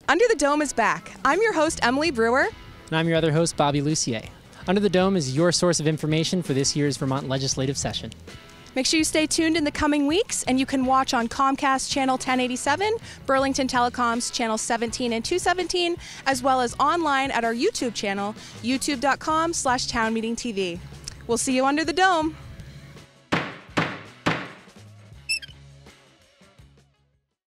Under the Dome is back. I'm your host, Emily Brewer. And I'm your other host, Bobby Lussier. Under the Dome is your source of information for this year's Vermont legislative session. Make sure you stay tuned in the coming weeks, and you can watch on Comcast Channel 1087, Burlington Telecom's Channel 17 and 217, as well as online at our YouTube channel, youtube.com/townmeetingtv. We'll see you under the Dome.